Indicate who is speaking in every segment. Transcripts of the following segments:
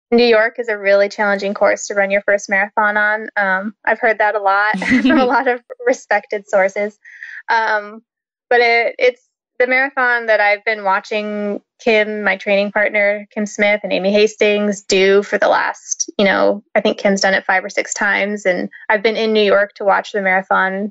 Speaker 1: New York is a really challenging course to run your first marathon on. I've heard that a lot from a lot of respected sources. But it's the marathon that I've been watching Kim, my training partner, Kim Smith and Amy Hastings do for the last, I think Kim's done it 5 or 6 times. And I've been in New York to watch the marathon,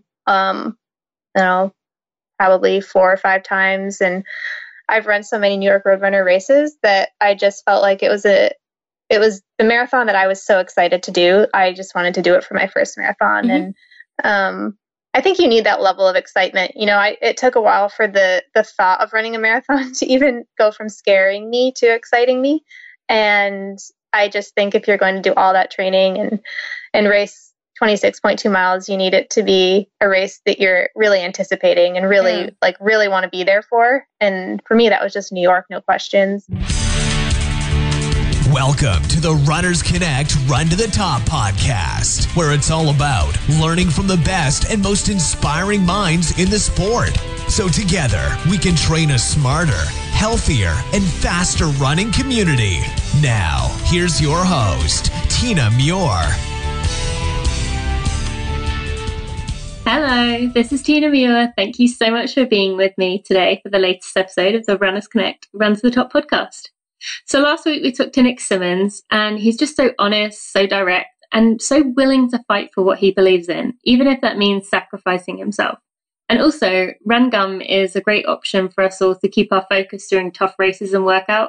Speaker 1: probably 4 or 5 times. And I've run so many New York Roadrunner races that I just felt like it was the marathon that I was so excited to do. I just wanted to do it for my first marathon. Mm-hmm. And I think you need that level of excitement. It took a while for the thought of running a marathon to even go from scaring me to exciting me. And I just think if you're going to do all that training and race 26.2 miles, you need it to be a race that you're really anticipating and really want to be there for. And for me, that was just New York, no questions.
Speaker 2: Welcome to the Runners Connect Run to the Top podcast, where it's all about learning from the best and most inspiring minds in the sport. So together, we can train a smarter, healthier, and faster running community. Now, here's your host, Tina Muir.
Speaker 3: Hello, this is Tina Muir. Thank you so much for being with me today for the latest episode of the Runners Connect Run to the Top podcast. So last week we talked to Nick Simmons, and he's just so honest, so direct, and so willing to fight for what he believes in, even if that means sacrificing himself. And also, Run Gum is a great option for us all to keep our focus during tough races and workout.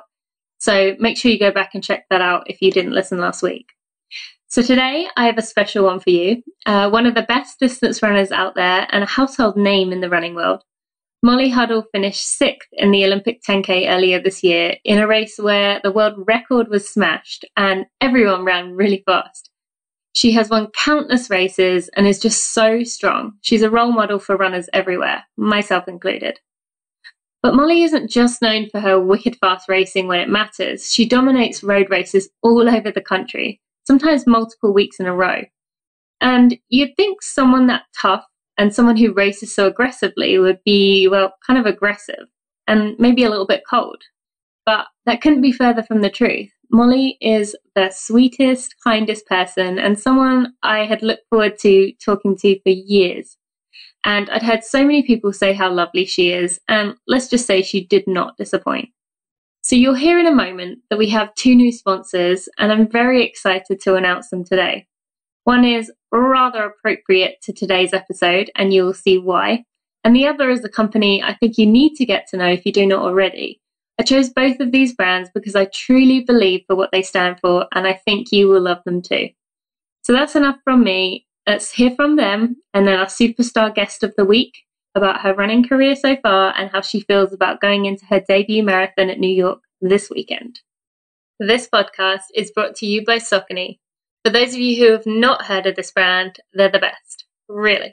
Speaker 3: So make sure you go back and check that out if you didn't listen last week. So today I have a special one for you, one of the best distance runners out there and a household name in the running world. Molly Huddle finished 6th in the Olympic 10K earlier this year in a race where the world record was smashed and everyone ran really fast. She has won countless races and is just so strong. She's a role model for runners everywhere, myself included. But Molly isn't just known for her wicked fast racing when it matters. She dominates road races all over the country, sometimes multiple weeks in a row. And you'd think someone that tough and someone who races so aggressively would be, kind of aggressive and maybe a little bit cold. But that couldn't be further from the truth. Molly is the sweetest, kindest person and someone I had looked forward to talking to for years. And I'd heard so many people say how lovely she is, and let's just say she did not disappoint. So you'll hear in a moment that we have 2 new sponsors, and I'm very excited to announce them today. One is rather appropriate to today's episode, and you'll see why. And the other is a company I think you need to get to know if you do not already. I chose both of these brands because I truly believe for what they stand for, and I think you will love them too. So that's enough from me. Let's hear from them, and then our superstar guest of the week about her running career so far and how she feels about going into her debut marathon at New York this weekend. This podcast is brought to you by Saucony. For those of you who have not heard of this brand, they're the best. Really.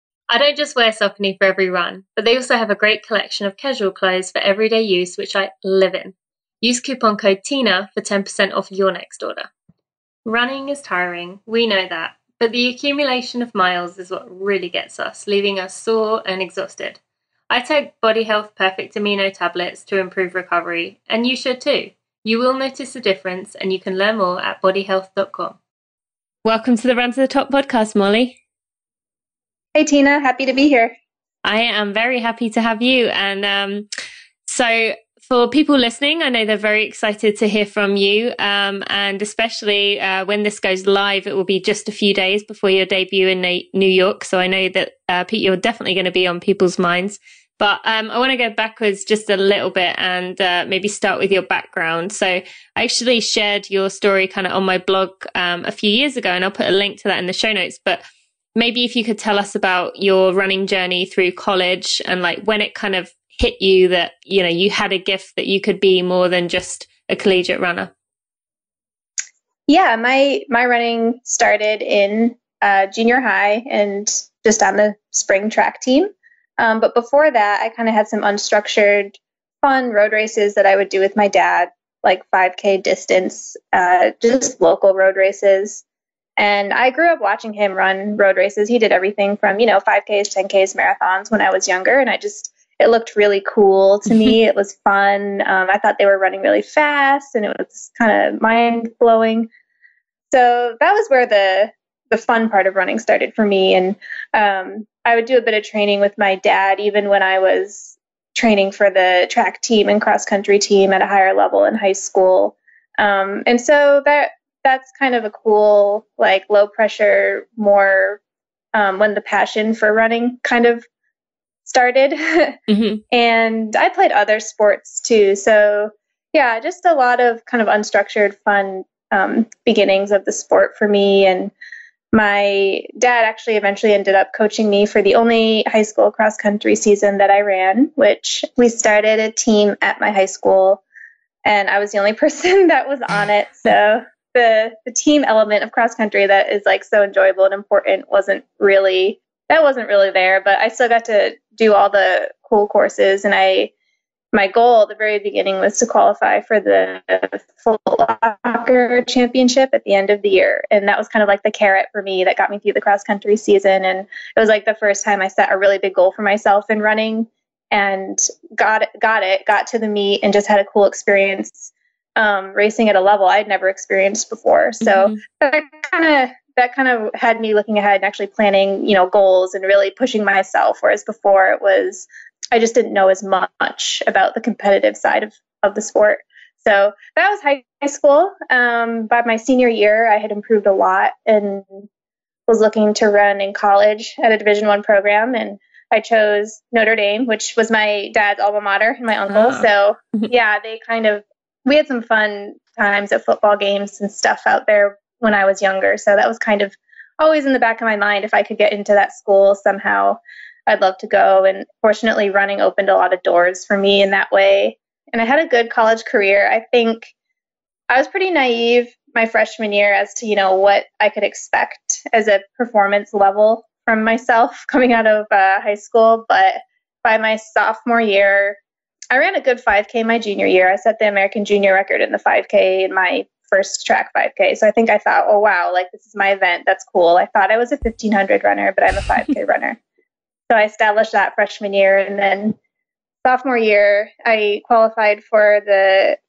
Speaker 3: I don't just wear Saucony for every run, but they also have a great collection of casual clothes for everyday use, which I live in. Use coupon code TINA for 10% off your next order. Running is tiring, we know that, but the accumulation of miles is what really gets us, leaving us sore and exhausted. I take Body Health Perfect Amino tablets to improve recovery, and you should too. You will notice a difference, and you can learn more at bodyhealth.com. Welcome to the Run to the Top podcast, Molly.
Speaker 1: Hey, Tina. Happy to be here.
Speaker 3: I am very happy to have you. And so for people listening, I know they're very excited to hear from you. And especially when this goes live, it will be just a few days before your debut in New York. So I know that Pete, you're definitely going to be on people's minds. But I want to go backwards just a little bit and maybe start with your background. So I actually shared your story kind of on my blog a few years ago, and I'll put a link to that in the show notes. But maybe if you could tell us about your running journey through college and like when it kind of hit you that, you had a gift that you could be more than just a collegiate runner.
Speaker 1: Yeah, my running started in junior high and just on the spring track team. But before that, I kind of had some unstructured, fun road races that I would do with my dad, like 5K distance, just local road races. And I grew up watching him run road races. He did everything from, 5Ks, 10Ks, marathons when I was younger. And it looked really cool to me. It was fun. I thought they were running really fast, and it was kind of mind blowing. So that was where the fun part of running started for me. And I would do a bit of training with my dad, even when I was training for the track team and cross country team at a higher level in high school. And so that's kind of a cool, like, low pressure, more when the passion for running kind of started. And I played other sports too. So yeah, just a lot of kind of unstructured, fun beginnings of the sport for me. And my dad actually eventually ended up coaching me for the only high school cross country season that I ran, which we started a team at my high school, and I was the only person that was on it. So the team element of cross country that is like so enjoyable and important wasn't really there, but I still got to do all the cool courses. And my goal at the very beginning was to qualify for the full locker championship at the end of the year. And that was kind of like the carrot for me that got me through the cross country season. And it was like the first time I set a really big goal for myself in running, and got to the meet and just had a cool experience racing at a level I'd never experienced before. So that kind of had me looking ahead and actually planning, goals and really pushing myself. Whereas before it was, I just didn't know as much about the competitive side of the sport. So that was high school. By my senior year, I had improved a lot and was looking to run in college at a Division I program. And I chose Notre Dame, which was my dad's alma mater and my uncle. So yeah, we had some fun times at football games and stuff out there when I was younger. So that was kind of always in the back of my mind. If I could get into that school somehow, I'd love to go. And fortunately, running opened a lot of doors for me in that way. And I had a good college career. I think I was pretty naive my freshman year as to, what I could expect as a performance level from myself coming out of high school. But by my sophomore year, I ran a good 5K my junior year. I set the American junior record in the 5K in my first track 5K. So I think I thought, oh, wow, like, this is my event. That's cool. I thought I was a 1500 runner, but I'm a 5K runner. So I established that freshman year. And then sophomore year, I qualified for the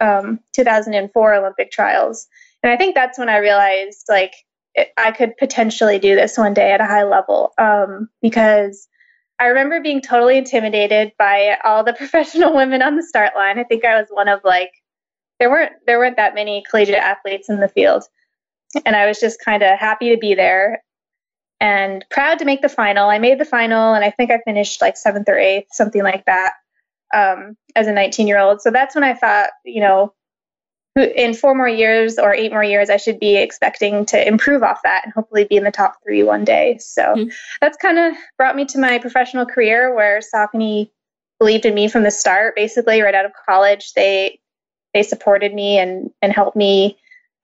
Speaker 1: 2004 Olympic trials. And I think that's when I realized, like, I could potentially do this one day at a high level, because I remember being totally intimidated by all the professional women on the start line. I think I was one of, like, there weren't that many collegiate athletes in the field. And I was just kind of happy to be there and proud to make the final. I made the final, and I think I finished like 7th or 8th, something like that, as a 19-year-old. So that's when I thought, in 4 more years or 8 more years, I should be expecting to improve off that and hopefully be in the top 3 one day. So that's kind of brought me to my professional career, where Saucony believed in me from the start. Basically, right out of college, they supported me and helped me,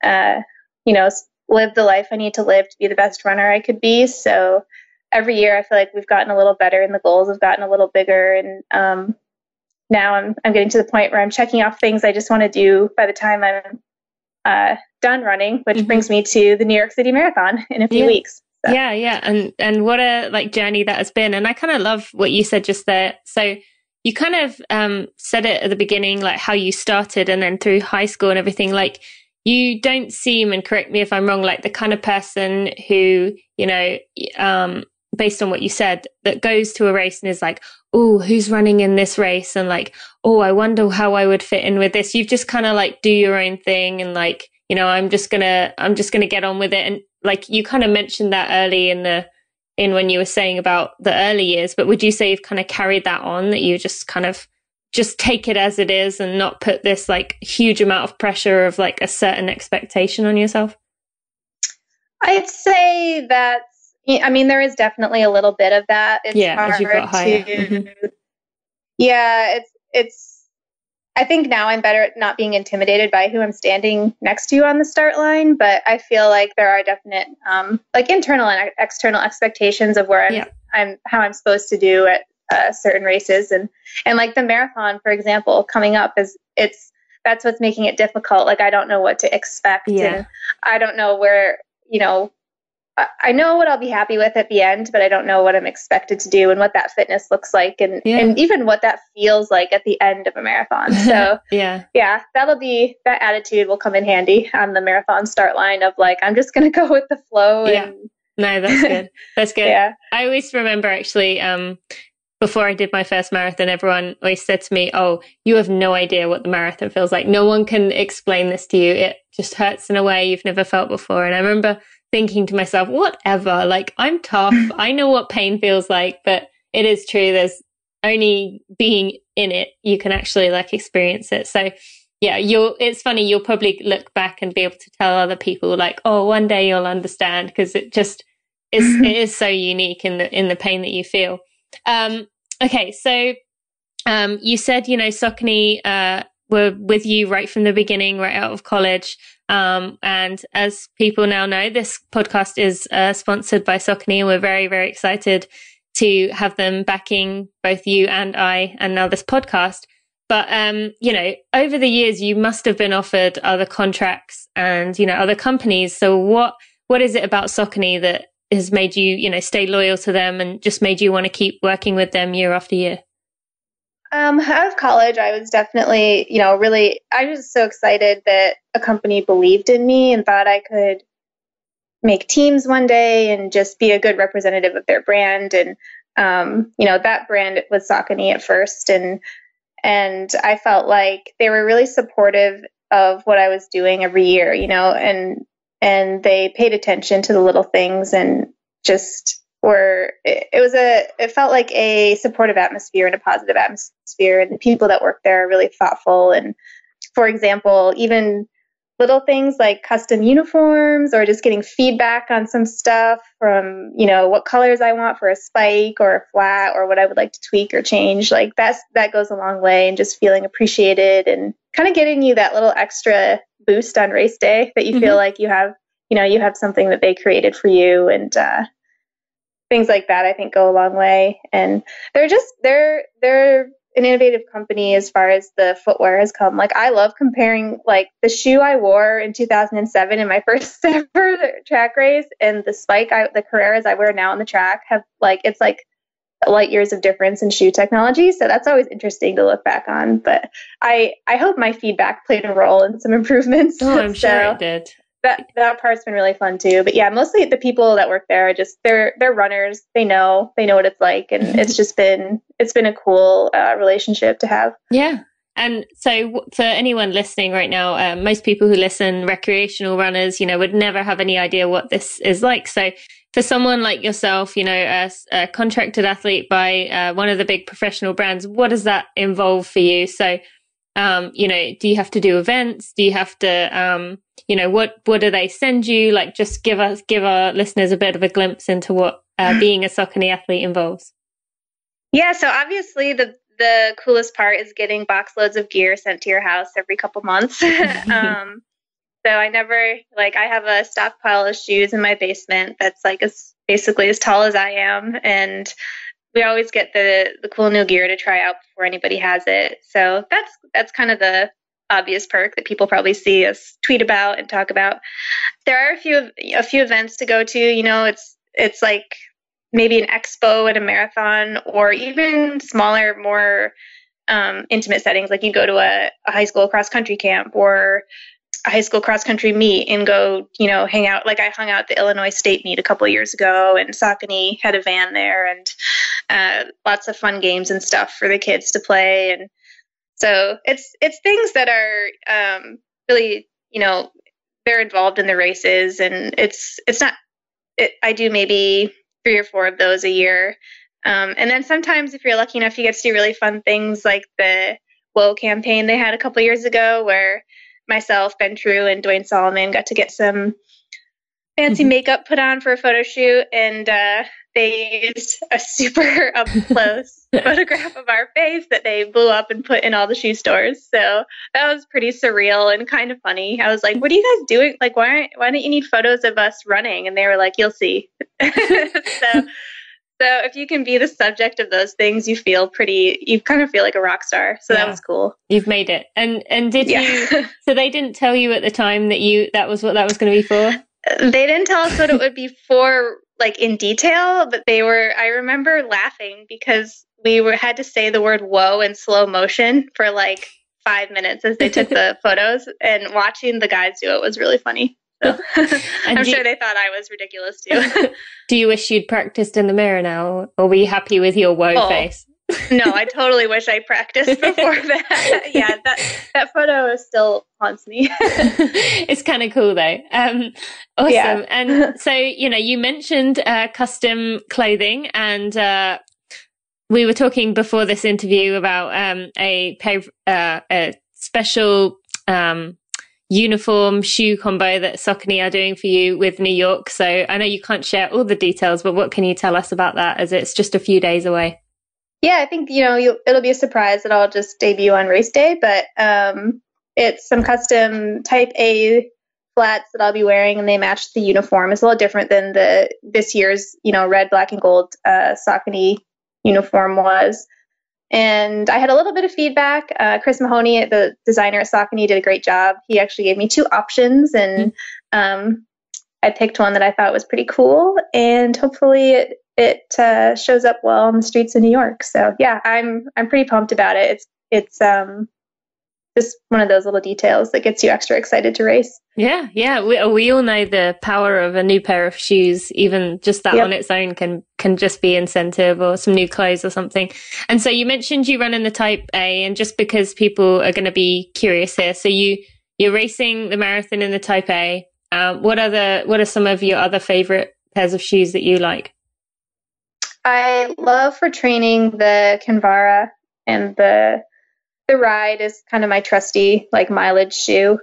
Speaker 1: live the life I need to live to be the best runner I could be. So every year I feel like we've gotten a little better and the goals have gotten a little bigger. And now I'm getting to the point where I'm checking off things I just want to do by the time I'm done running, which brings me to the New York City Marathon in a few weeks. So.
Speaker 3: Yeah. And what a journey that has been. And I kind of love what you said just there. So you kind of said it at the beginning, like how you started and then through high school and everything. Like, you don't seem, and correct me if I'm wrong, like the kind of person who, based on what you said, that goes to a race and is like, oh, who's running in this race? And like, oh, I wonder how I would fit in with this. You've just kind of like do your own thing and like, I'm just gonna get on with it. And like, you kind of mentioned that early in when you were saying about the early years, but would you say you've kind of carried that on, that you just kind of just take it as it is and not put this like huge amount of pressure of like a certain expectation on yourself?
Speaker 1: I'd say there is definitely a little bit of that. It's
Speaker 3: as you've got higher.
Speaker 1: Yeah, it's, I think now I'm better at not being intimidated by who I'm standing next to on the start line, but I feel like there are definite, like internal and external expectations of where I'm how I'm supposed to do at certain races. And like the marathon, for example, coming up that's what's making it difficult. Like, I don't know what to expect. And I don't know where, I know what I'll be happy with at the end, but I don't know what I'm expected to do and what that fitness looks like, and even what that feels like at the end of a marathon. So
Speaker 3: yeah,
Speaker 1: that attitude will come in handy on the marathon start line of like, I'm just going to go with the flow. And
Speaker 3: no, that's good. That's good.
Speaker 1: Yeah.
Speaker 3: I always remember actually, before I did my first marathon, everyone always said to me, "Oh, you have no idea what the marathon feels like. No one can explain this to you. It just hurts in a way you've never felt before." And I remember thinking to myself, whatever, like, I'm tough. I know what pain feels like, but it is true. There's only being in it, you can actually like experience it. So yeah, it's funny. You'll probably look back and be able to tell other people like, oh, one day you'll understand, because it just is, it is so unique in the pain that you feel. Okay. So, you said, Saucony, were with you right from the beginning, right out of college. And as people now know, this podcast is sponsored by Saucony, and we're very, very excited to have them backing both you and I, and now this podcast. But, over the years, you must have been offered other contracts and, other companies. So what is it about Saucony that has made you, stay loyal to them and just made you want to keep working with them year after year?
Speaker 1: Out of college, I was definitely, I was so excited that a company believed in me and thought I could make teams one day and just be a good representative of their brand. And, that brand was Saucony at first. And I felt like they were really supportive of what I was doing every year, and they paid attention to the little things and just it felt like a supportive atmosphere and a positive atmosphere. And the people that work there are really thoughtful. And for example, even little things like custom uniforms or just getting feedback on some stuff from, what colors I want for a spike or a flat or what I would like to tweak or change, like that goes a long way, and just feeling appreciated and kind of getting you that little extra boost on race day that you feel like you have something that they created for you. And, things like that, I think, go a long way. And they're an innovative company as far as the footwear has come. Like, I love comparing like the shoe I wore in 2007 in my first ever track race and the Carreras I wear now on the track have it's like light years of difference in shoe technology. So that's always interesting to look back on. But I hope my feedback played a role in some improvements.
Speaker 3: Oh, I'm sure it did.
Speaker 1: That part's been really fun too. But yeah, mostly the people that work there are just they're runners. They know what it's like, and it's been a cool relationship to have.
Speaker 3: Yeah. And so for anyone listening right now, most people who listen, recreational runners, would never have any idea what this is like. So for someone like yourself, a contracted athlete by one of the big professional brands, what does that involve for you? So, do you have to do events? Do you have to, what do they send you? Like, just give our listeners a bit of a glimpse into what being a Saucony athlete involves.
Speaker 1: Yeah. So obviously the coolest part is getting box loads of gear sent to your house every couple months. So I never, I have a stockpile of shoes in my basement that's basically as tall as I am. And we always get the cool new gear to try out before anybody has it. So that's kind of the obvious perk that people probably see us tweet about and talk about. There are a few events to go to. It's like maybe an expo at a marathon, or even smaller, more intimate settings. Like you go to a high school cross country camp or a high school cross country meet and go, hang out. Like I hung out at the Illinois State meet a couple of years ago, and Saucony had a van there, and lots of fun games and stuff for the kids to play. And so it's things that are really, they're involved in the races, and it's not. I do maybe 3 or 4 of those a year, and then sometimes if you're lucky enough, you get to do really fun things like the Whoa campaign they had a couple years ago, where myself, Ben True, and Dwayne Solomon got to get some fancy makeup put on for a photo shoot, and they used a super up close photograph of our face that they blew up and put in all the shoe stores. So that was pretty surreal and kind of funny. I was like, "What are you guys doing? Like, why don't you need photos of us running?" And they were like, "You'll see." So if you can be the subject of those things, you kind of feel like a rock star. So that was cool.
Speaker 3: You've made it. And did you, so they didn't tell you at the time that was what that was going to be for?
Speaker 1: They didn't tell us what it would be for, like, in detail, but I remember laughing because had to say the word whoa in slow motion for like 5 minutes as they took the photos, and watching the guys do it was really funny. So I'm sure they thought I was ridiculous too.
Speaker 3: Do you wish you'd practiced in the mirror now, or were you happy with your whoa face?
Speaker 1: No, I totally wish I practiced before that. Yeah, that photo still haunts me.
Speaker 3: It's kind of cool though. Awesome. Yeah. And so, you mentioned custom clothing, and we were talking before this interview about a special uniform shoe combo that Saucony are doing for you with New York. So I know you can't share all the details, but what can you tell us about that, as it's just a few days away?
Speaker 1: Yeah, I think, it'll be a surprise that I'll just debut on race day, but it's some custom type A flats that I'll be wearing, and they match the uniform. It's a little different than this year's, red, black, and gold Saucony uniform was. And I had a little bit of feedback. Chris Mahoney, the designer at Saucony, did a great job. He actually gave me 2 options, and I picked one that I thought was pretty cool, and hopefully it shows up well on the streets of New York. So yeah, I'm pretty pumped about it. It's just one of those little details that gets you extra excited to race.
Speaker 3: Yeah. We all know the power of a new pair of shoes. Even just that on its own can just be incentive, or some new clothes or something. And so you mentioned you run in the Type A, and just because people are going to be curious here, so you're racing the marathon in the Type A. What are some of your other favorite pairs of shoes that you like?
Speaker 1: I love for training the Kinvara, and the Ride is kind of my trusty mileage shoe.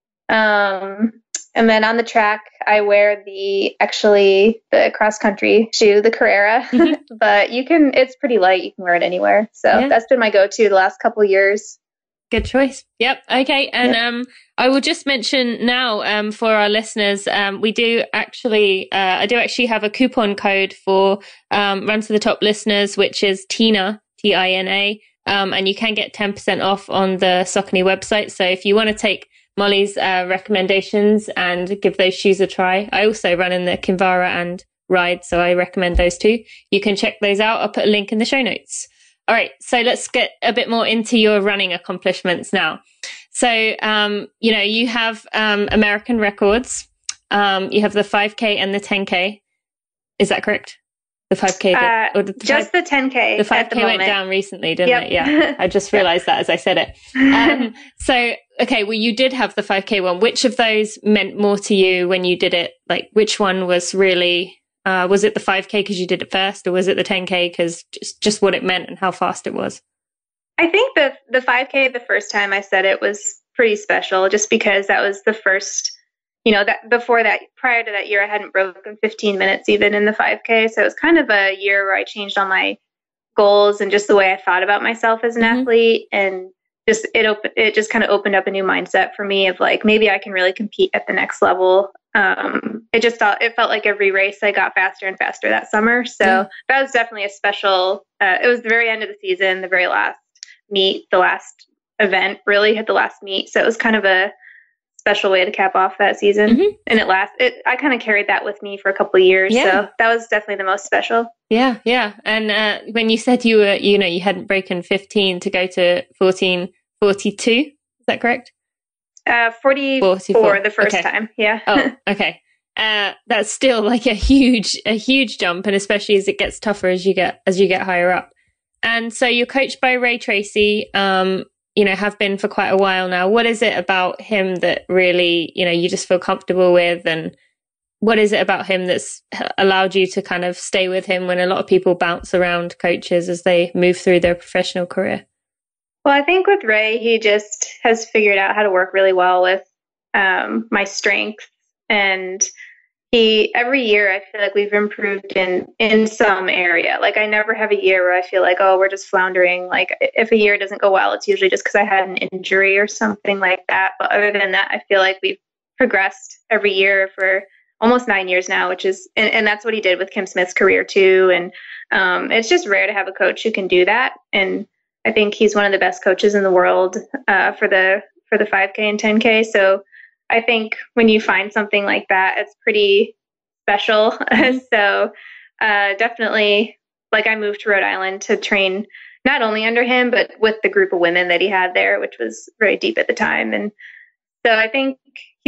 Speaker 1: And then on the track, I wear the cross country shoe, the Carrera, but it's pretty light. You can wear it anywhere. So that's been my go-to the last couple of years.
Speaker 3: Good choice. Yep. Okay. And I will just mention now for our listeners, we do actually, I do actually have a coupon code for Run to the Top listeners, which is TINA, TINA, and you can get 10% off on the Saucony website. So if you want to take Molly's recommendations and give those shoes a try, I also run in the Kinvara and Ride, so I recommend those too. You can check those out. I'll put a link in the show notes. All right, so let's get a bit more into your running accomplishments now. So, you have American records. You have the 5K and the 10K. Is that correct? The 5K?
Speaker 1: The 10K.
Speaker 3: The 5K went down recently, didn't it? Yeah, I just realized that as I said it. So, okay, well, you did have the 5K one. Which of those meant more to you when you did it? Like, which one was really... was it the 5K because you did it first, or was it the 10K because just what it meant and how fast it was?
Speaker 1: I think the 5K, the first time I said it, was pretty special, just because that was the first, prior to that year, I hadn't broken 15 minutes even in the 5K. So it was kind of a year where I changed all my goals and just the way I thought about myself as an athlete. And it just kind of opened up a new mindset for me of maybe I can really compete at the next level. It felt like every race I got faster and faster that summer. So that was definitely a special, it was the very end of the season, the very last meet, the last event really hit the last meet. So it was kind of a special way to cap off that season. And I kind of carried that with me for a couple of years. So that was definitely the most special.
Speaker 3: Yeah. And when you said you were, you hadn't broken 15 to go to 14:42, is that correct?
Speaker 1: 44 the first time. Yeah.
Speaker 3: Oh, okay. That's still a huge jump, and especially as it gets tougher as you get higher up. And so you're coached by Ray Tracy, have been for quite a while now. What is it about him that really, you just feel comfortable with, and what is it about him that's allowed you to kind of stay with him when a lot of people bounce around coaches as they move through their professional career?
Speaker 1: Well, I think with Ray, he just has figured out how to work really well with my strengths. And every year, I feel like we've improved in some area. I never have a year where I feel like, oh, we're just floundering. If a year doesn't go well, it's usually just because I had an injury or something like that. But other than that, I feel like we've progressed every year for almost 9 years now, which is, and that's what he did with Kim Smith's career too. And it's just rare to have a coach who can do that. And I think he's one of the best coaches in the world for the 5K and 10K. So I think when you find something like that, it's pretty special.
Speaker 3: Mm-hmm.
Speaker 1: So definitely, like I moved to Rhode Island to train not only under him, but with the group of women that he had there, which was very deep at the time. And so I think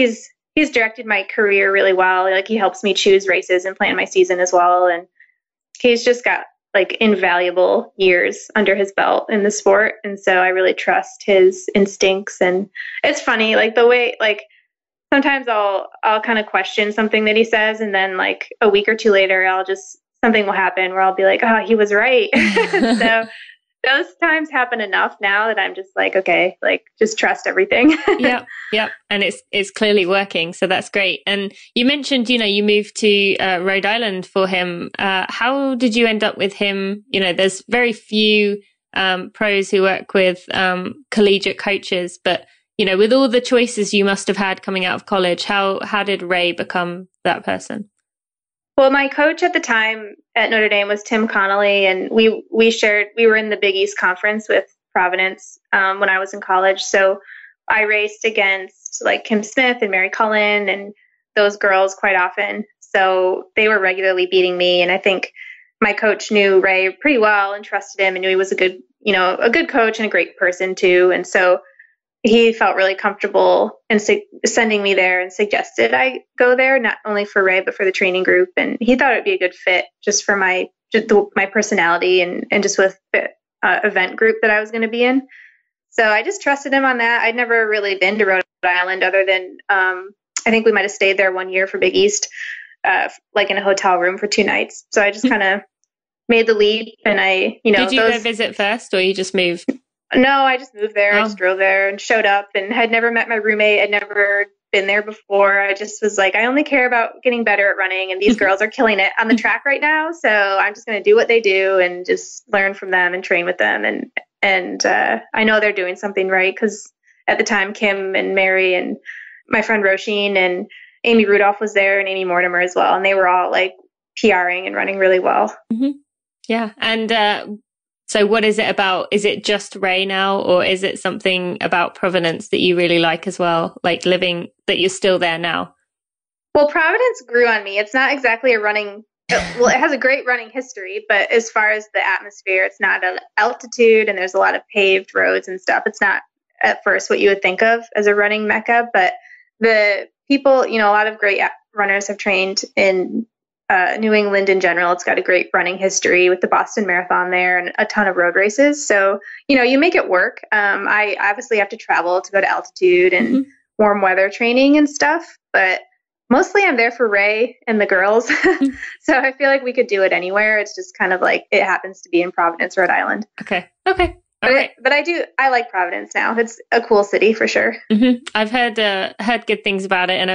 Speaker 1: he's directed my career really well. Like he helps me choose races and plan my season as well. And he's just got like invaluable years under his belt in the sport. And so I really trust his instincts. And it's funny, like the way, like sometimes I'll kind of question something that he says. And then like a week or two later, something will happen where I'll be like, oh, he was right. So those times happen enough now that I'm just like, okay, like just trust everything.
Speaker 3: Yep. And it's clearly working. So that's great. And you mentioned, you moved to Rhode Island for him. How did you end up with him? There's very few pros who work with collegiate coaches, but with all the choices you must have had coming out of college, how did Ray become that person?
Speaker 1: Well, my coach at the time at Notre Dame was Tim Connolly, and we were in the Big East Conference with Providence when I was in college. So I raced against like Kim Smith and Mary Cullen and those girls quite often. So they were regularly beating me. And I think my coach knew Ray pretty well and trusted him and knew he was a good coach and a great person too. And so he felt really comfortable in sending me there and suggested I go there, not only for Ray, but for the training group. And he thought it'd be a good fit just for my personality and just with the event group that I was going to be in. So I just trusted him on that. I'd never really been to Rhode Island other than I think we might have stayed there 1 year for Big East, like in a hotel room for 2 nights. So I just kind of made the leap and did
Speaker 3: you go visit first or you just moved?
Speaker 1: No, I just moved there. I just drove there and showed up and had never met my roommate. I'd never been there before. I just was like, I only care about getting better at running and these girls are killing it on the track right now. So I'm just going to do what they do and just learn from them and train with them. And I know they're doing something right because at the time, Kim and Mary and my friend Roisin and Amy Rudolph was there and Amy Mortimer as well. And they were all like PRing and running really well.
Speaker 3: Mm-hmm. Yeah. And so what is it about? Is it just Ray now, or is it something about Providence that you really like as well? Like living, that you're still there now?
Speaker 1: Well, Providence grew on me. It's not exactly a running, well, it has a great running history, but as far as the atmosphere, it's not at altitude and there's a lot of paved roads and stuff. It's not at first what you would think of as a running mecca, but the people, a lot of great runners have trained in New England in general. It's got a great running history with the Boston Marathon there and a ton of road races. So, you make it work. I obviously have to travel to go to altitude and warm weather training and stuff, but mostly I'm there for Ray and the girls. So I feel like we could do it anywhere. It's just kind of like it happens to be in Providence, Rhode Island.
Speaker 3: Okay. All right.
Speaker 1: But I like Providence now. It's a cool city for sure.
Speaker 3: Mm-hmm. I've heard good things about it, and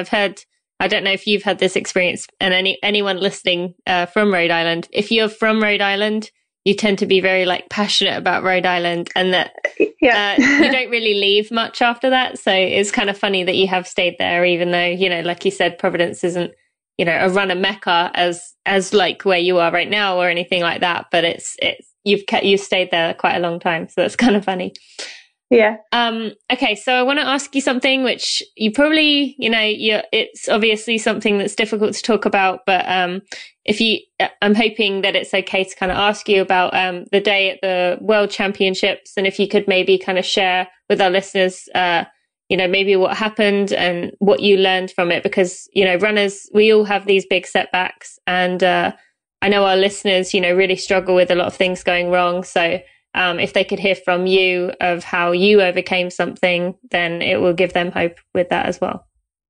Speaker 3: I don't know if you've had this experience, and anyone listening from Rhode Island, if you're from Rhode Island, you tend to be very like passionate about Rhode Island, and that you don't really leave much after that. So it's kind of funny that you have stayed there, even though, like you said, Providence isn't, a runner mecca as like where you are right now or anything like that. But you've stayed there quite a long time. So that's kind of funny.
Speaker 1: Yeah.
Speaker 3: Okay. So I want to ask you something which you probably, it's obviously something that's difficult to talk about, but, I'm hoping that it's okay to kind of ask you about, the day at the World Championships. And if you could maybe kind of share with our listeners, maybe what happened and what you learned from it, because, runners, we all have these big setbacks, and, I know our listeners, really struggle with a lot of things going wrong. So, if they could hear from you of how you overcame something, then it will give them hope with that as well.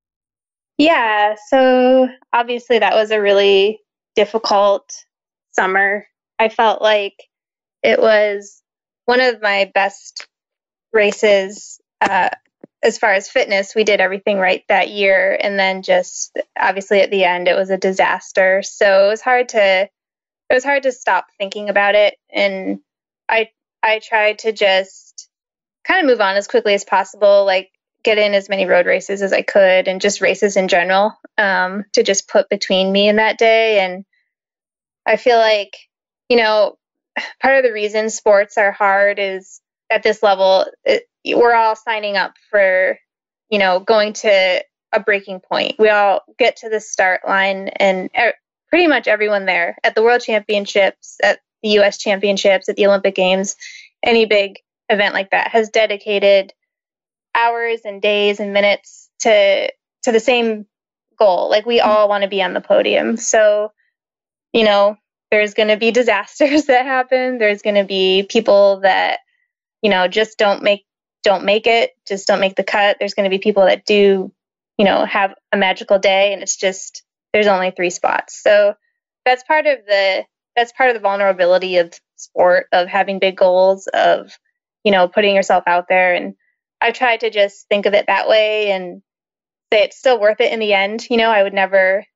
Speaker 1: Yeah. So obviously that was a really difficult summer. I felt like it was one of my best races as far as fitness. We did everything right that year. And then just obviously at the end, it was a disaster. So it was hard to stop thinking about it. And I tried to just kind of move on as quickly as possible, like get in as many road races as I could and just races in general to just put between me and that day. And I feel like, part of the reason sports are hard is at this level, we're all signing up for, going to a breaking point. We all get to the start line, and pretty much everyone there at the World Championships, at the U.S. Championships, at the Olympic Games, any big event like that has dedicated hours and days and minutes to the same goal. Like, we all want to be on the podium. So, there's going to be disasters that happen. There's going to be people that, just don't make it, just don't make the cut. There's going to be people that do, have a magical day, and it's just, there's only 3 spots. So that's part of the vulnerability of sport, of having big goals, of, putting yourself out there. And I tried to just think of it that way and say it's still worth it in the end. I would never,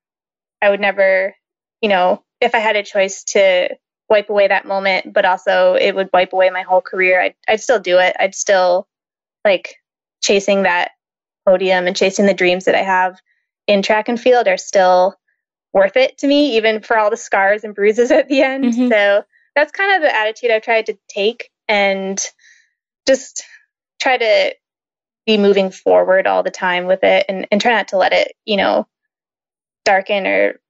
Speaker 1: if I had a choice to wipe away that moment, but also it would wipe away my whole career, I'd still do it. I'd still chasing that podium and chasing the dreams that I have in track and field are still worth it to me, even for all the scars and bruises at the end.
Speaker 3: Mm-hmm.
Speaker 1: So that's kind of the attitude I've tried to take, and just try to be moving forward all the time with it, and try not to let it, darken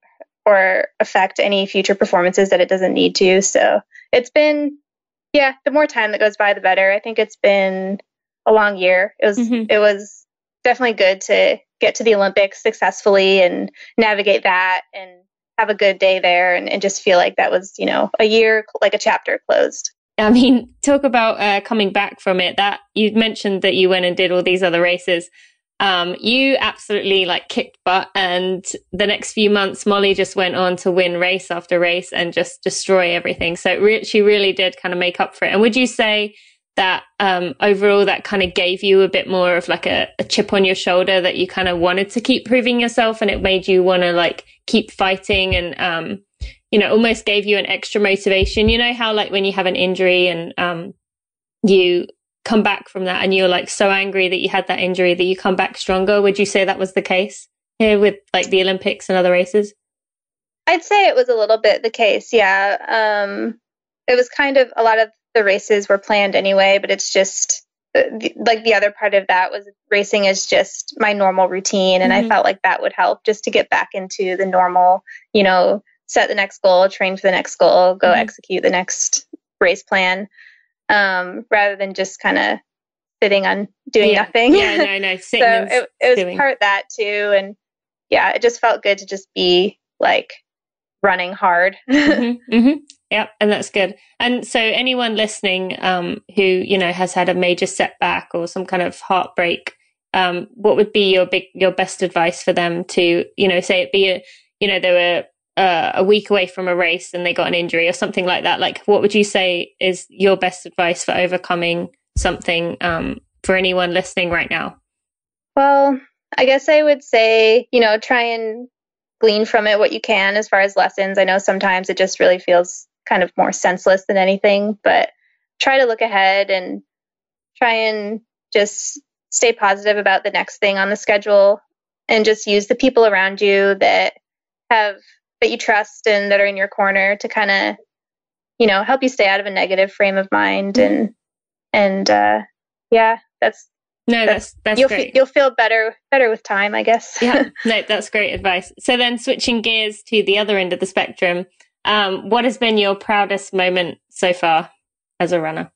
Speaker 1: or affect any future performances that it doesn't need to. So it's been, the more time that goes by, the better. I think it's been a long year. It was definitely good to get to the Olympics successfully and navigate that and have a good day there, and just feel like that was, a year, like a chapter closed.
Speaker 3: I mean, talk about coming back from it. That you mentioned that you went and did all these other races. You absolutely kicked butt, and the next few months, Molly just went on to win race after race and just destroy everything. So she really did kind of make up for it. And would you say that overall that kind of gave you a bit more of a chip on your shoulder, that you kind of wanted to keep proving yourself, and it made you want to keep fighting, and almost gave you an extra motivation? How when you have an injury and you come back from that and you're so angry that you had that injury that you come back stronger? Would you say that was the case here with the Olympics and other races?
Speaker 1: I'd say it was a little bit the case. Yeah. It was kind of, a lot of the races were planned anyway, but it's just the other part of that was racing is just my normal routine. And I felt like that would help just to get back into the normal, set the next goal, train for the next goal, go execute the next race plan. Rather than just kind of sitting on doing nothing.
Speaker 3: Yeah, no.
Speaker 1: So it was part that too. And it just felt good to just be running hard.
Speaker 3: Yeah, and that's good. And so anyone listening who, has had a major setback or some kind of heartbreak, what would be your best advice for them to, say it be they were a week away from a race and they got an injury or something like that? What would you say is your best advice for overcoming something for anyone listening right now?
Speaker 1: Well, I guess I would say, try and glean from it what you can as far as lessons. I know sometimes it just really feels kind of more senseless than anything, but try to look ahead and try and just stay positive about the next thing on the schedule, and just use the people around you that you trust and that are in your corner to kind of, help you stay out of a negative frame of mind. And that's great. You'll feel better with time, I guess.
Speaker 3: Yeah, no, that's great advice. So then switching gears to the other end of the spectrum, what has been your proudest moment so far as a runner?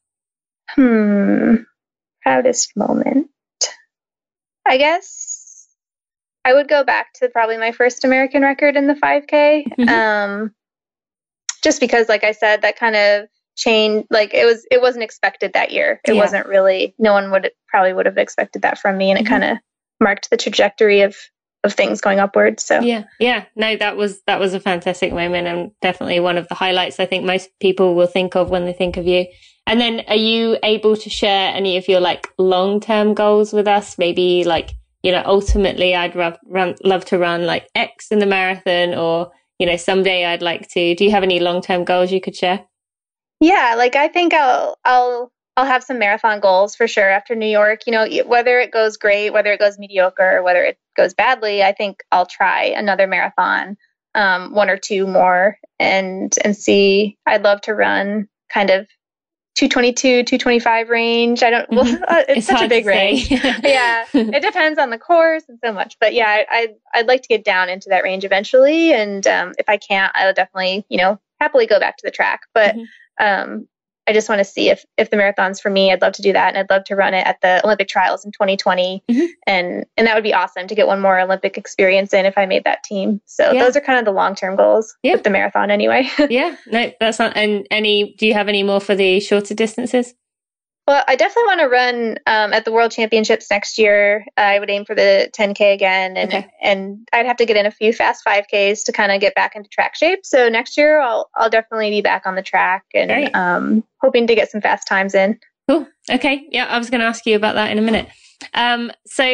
Speaker 1: Proudest moment. I guess I would go back to probably my first American record in the 5K. Just because, like I said, that kind of changed, it wasn't expected that year. It wasn't really, no one would have expected that from me. And it kind of marked the trajectory of things going upwards. So no, that was a fantastic moment, and definitely one of the highlights I think most people will think of when they think of you. And then are you able to share any of your long-term goals with us? Maybe ultimately I'd love to run X in the marathon, or someday I'd like to. Do you have any long-term goals you could share? Yeah, I think I'll have some marathon goals for sure after New York. Whether it goes great, whether it goes mediocre, whether it goes badly, I think I'll try another marathon, 1 or 2 more, and see. I'd love to run kind of 222, 225 range. I don't, well, it's such a big range. Yeah. It depends on the course and so much, but yeah, I'd like to get down into that range eventually. And, if I can't, I'll definitely, happily go back to the track, but, I just want to see if the marathon's for me. I'd love to do that. And I'd love to run it at the Olympic trials in 2020. And that would be awesome to get one more Olympic experience in if I made that team. So those are kind of the long-term goals with the marathon anyway.
Speaker 3: No, that's not, and do you have any more for the shorter distances?
Speaker 1: Well, I definitely want to run at the World Championships next year. I would aim for the 10K again, and I'd have to get in a few fast 5Ks to kind of get back into track shape. So next year, I'll definitely be back on the track and hoping to get some fast times in.
Speaker 3: Cool. Okay. Yeah, I was going to ask you about that in a minute. So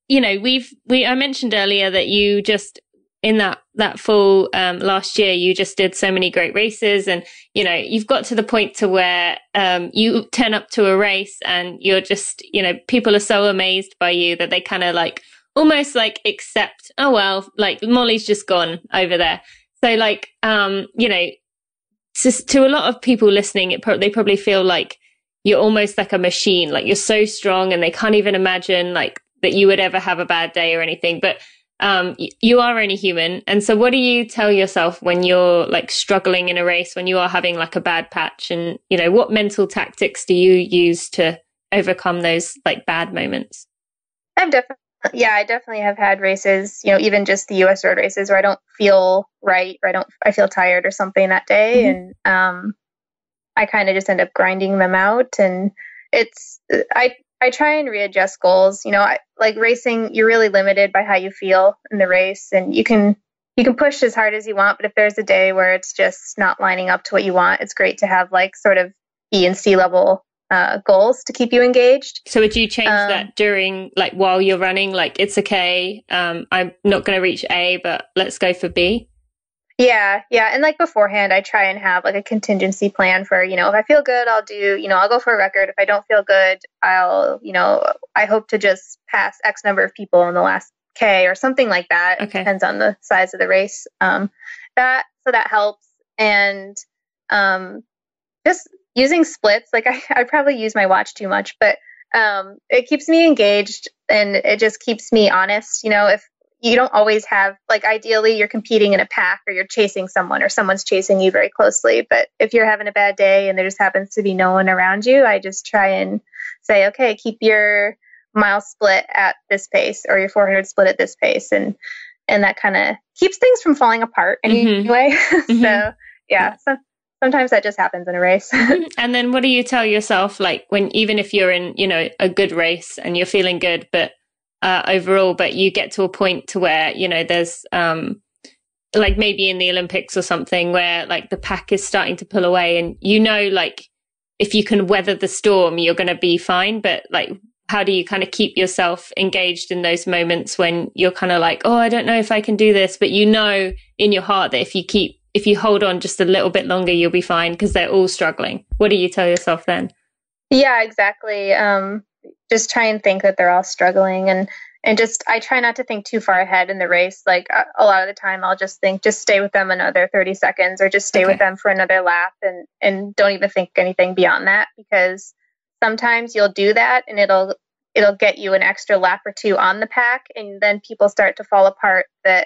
Speaker 3: I mentioned earlier that you just in that full last year, you just did so many great races, and you've got to the point to where you turn up to a race and you're just people are so amazed by you that they kind of like almost like accept, oh well, like Molly's just gone over there. So like to a lot of people listening, they probably feel like you're almost like a machine, like you're so strong and they can't even imagine like that you would ever have a bad day or anything, but you are only human. And so what do you tell yourself when you're like struggling in a race, when you are having like a bad patch, and what mental tactics do you use to overcome those like bad moments?
Speaker 1: I definitely have had races, even just the US road races where I don't feel right, or I feel tired or something that day. And I kind of just end up grinding them out. And I try and readjust goals. Like racing, you're really limited by how you feel in the race, and you can push as hard as you want. But if there's a day where it's just not lining up to what you want, it's great to have like sort of B and C level goals to keep you engaged.
Speaker 3: So would you change that during, like while you're running, like it's okay, I'm not going to reach A, but let's go for B?
Speaker 1: Yeah. And like beforehand, I try and have like a contingency plan for, if I feel good, I'll do, I'll go for a record. If I don't feel good, I'll, I hope to just pass X number of people in the last K or something like that. Okay. It depends on the size of the race. That helps. And just using splits, like I probably use my watch too much, but it keeps me engaged and it just keeps me honest. If you don't always have, like, ideally you're competing in a pack or you're chasing someone or someone's chasing you very closely. But if you're having a bad day and there just happens to be no one around you, I just try and say, okay, keep your mile split at this pace or your 400 split at this pace. And that kind of keeps things from falling apart anyway. So yeah, sometimes that just happens in a race.
Speaker 3: And then what do you tell yourself, like even if you're in, a good race and you're feeling good, but overall, but you get to a point to where, there's like maybe in the Olympics or something where like the pack is starting to pull away and like if you can weather the storm, you're going to be fine. But like, how do you kind of keep yourself engaged in those moments when you're kind of like, oh, I don't know if I can do this, but in your heart that if you hold on just a little bit longer, you'll be fine because they're all struggling. What do you tell yourself then?
Speaker 1: Yeah, exactly. Just try and think that they're all struggling, and just I try not to think too far ahead in the race. Like a lot of the time I'll just think, just stay with them another 30 seconds or just stay with them for another lap, and don't even think anything beyond that, because sometimes you'll do that and it'll get you an extra lap or two on the pack, and then people start to fall apart that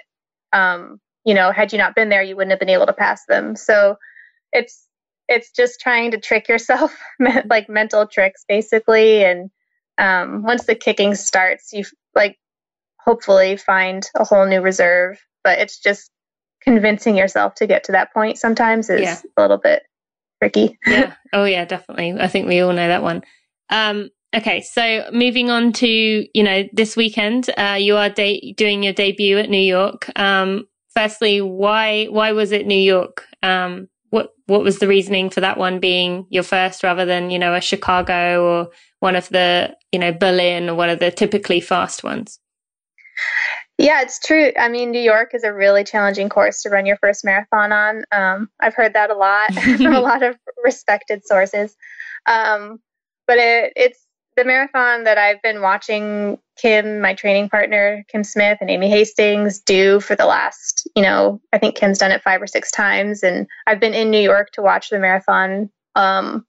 Speaker 1: had you not been there, you wouldn't have been able to pass them. So it's just trying to trick yourself, like mental tricks basically. And once the kicking starts, you like hopefully find a whole new reserve, but it's just convincing yourself to get to that point sometimes is a little bit tricky.
Speaker 3: Yeah. Oh yeah, definitely. I think we all know that one. Okay. So moving on to, this weekend, you are doing your debut at New York. Firstly, why was it New York? What was the reasoning for that one being your first rather than, a Chicago or one of the, Berlin or one of the typically fast ones?
Speaker 1: Yeah, it's true. I mean, New York is a really challenging course to run your first marathon on. I've heard that a lot from a lot of respected sources. But it's the marathon that I've been watching Kim, my training partner, Kim Smith and Amy Hastings do for the last, I think Kim's done it 5 or 6 times. And I've been in New York to watch the marathon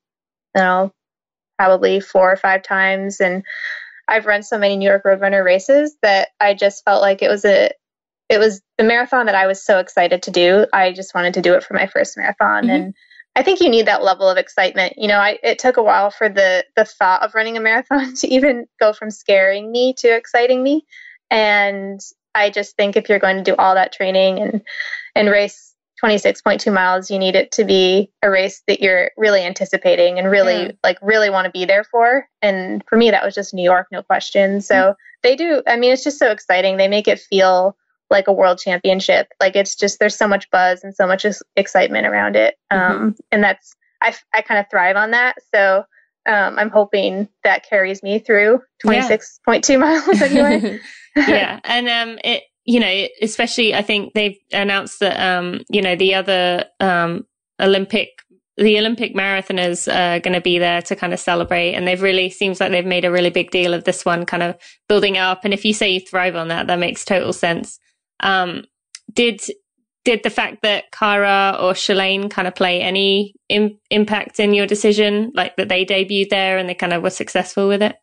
Speaker 1: probably 4 or 5 times. And I've run so many New York Roadrunner races that I just felt like it was the marathon that I was so excited to do. I just wanted to do it for my first marathon. Mm-hmm. And I think you need that level of excitement. It took a while for the thought of running a marathon to even go from scaring me to exciting me. And I just think if you're going to do all that training and race 26.2 miles, you need it to be a race that you're really anticipating and really want to be there for. And for me, that was just New York, no question. So they do. I mean, it's just so exciting. They make it feel like a world championship. Like it's just, there's so much buzz and so much excitement around it. And that's, I kind of thrive on that. So I'm hoping that carries me through 26.2 miles anyway.
Speaker 3: Yeah. And especially I think they've announced that, the other Olympic marathoners are going to be there to kind of celebrate. And seems like they've made a really big deal of this one, kind of building it up. And if you say you thrive on that, that makes total sense. Did the fact that Cara or Shalane kind of play any impact in your decision, like that they debuted there and they kind of were successful with it?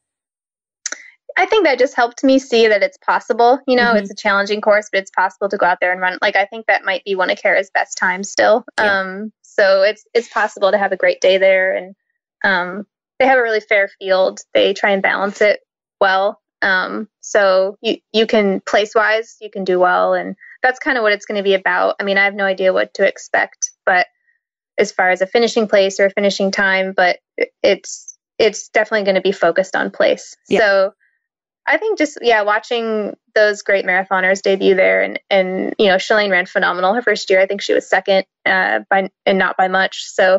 Speaker 1: I think that just helped me see that it's possible. It's a challenging course, but it's possible to go out there and run. Like, I think that might be one of Kara's best times still. Yeah. So it's possible to have a great day there. And they have a really fair field. They try and balance it well. So you can, place-wise, you can do well. And that's kind of what it's going to be about. I mean, I have no idea what to expect, but as far as a finishing place or a finishing time, but it's definitely going to be focused on place. Yeah. So I think just, watching those great marathoners debut there and Shalane ran phenomenal her first year. I think she was second, and not by much. So